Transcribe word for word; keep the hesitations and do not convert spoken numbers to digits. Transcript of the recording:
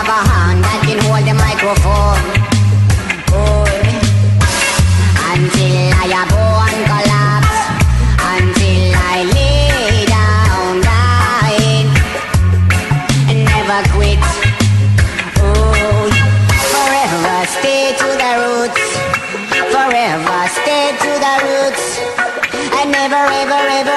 have a hand that can hold the microphone. Oh, until I have one collapse, until I lay down dying, and never quit. Oh, forever stay to the roots, forever stay to the roots, and never ever ever